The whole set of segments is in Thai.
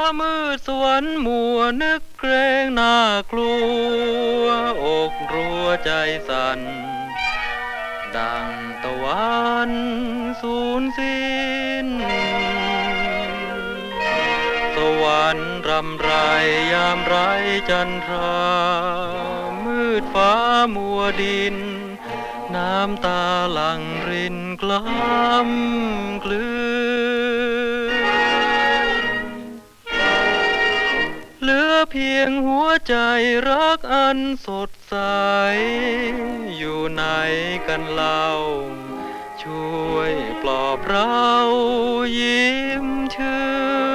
มืดสวรรค์มัวนึกเกรงน่ากลัวอกรัวใจสั่นดังตะวันสูญสิ้นสวรรค์รำไรยามไรจันทรามืดฟ้ามัวดินน้ำตาหลั่งรินกล้ำกลืนเหลือเพียงหัวใจรักอันสดใสอยู่ไหนกันเล่าช่วยปลอบเรายิ้มชื่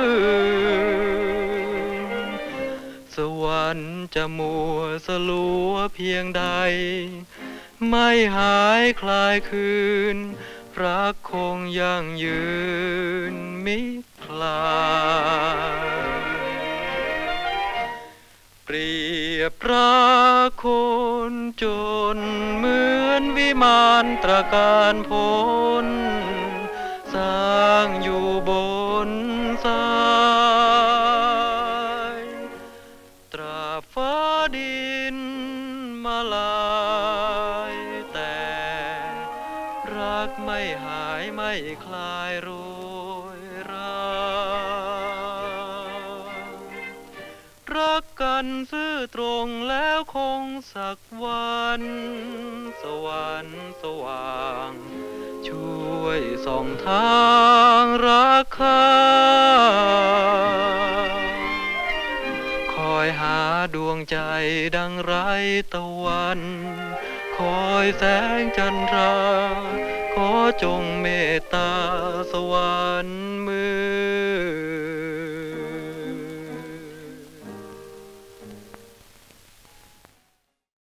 นสวรรค์จะมัวสลัวเพียงใดไม่หายคลายคืนรักคงยั่งยืนมิคลายเปรียบรักคนจนเหมือนวิมานตระการพ้นสร้างอยู่บนทรายตราบฟ้าดินมาลายแต่รักไม่หายไม่คลายโรยรารักกันซื่อตรงแล้วคงสักวันสวรรค์สว่างช่วยส่องทางรักข้าคอยหาดวงใจดังไรตะวันคอยแสงจันทราขอจงเมตตาสวรรค์มือ